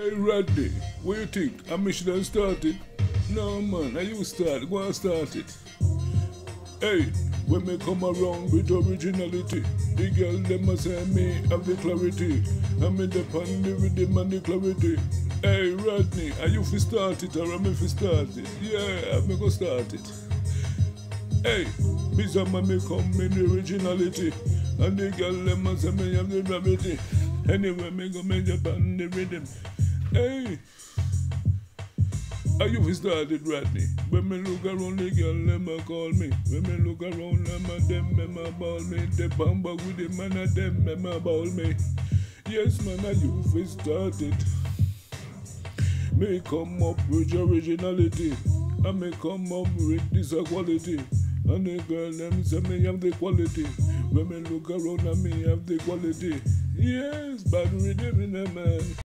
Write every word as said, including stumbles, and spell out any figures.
Hey Rodney, what you think? I should have started? No man, I you start, go and start it. Hey, when me come around with originality, the girl them a say me have the clarity. I'm in the pan the rhythm and the clarity. Hey Rodney, are you fi start it or am I fi start it? Yeah, I'm go start it. Hey, Mister Man me come in the originality, and the girl them a say me have the gravity. Anyway, me go make the pan the rhythm. Hey, are you fi started, Rodney? When me look around, the girl them a call me. When me look around, them a them them a ball me. The bamba with the man a them them a ball me. Yes, man, are you fi started? Me come up with originality, and me come up with this quality. And the girl them say me have the quality. When me look around, and me have the quality. Yes, bad rhythm in a man.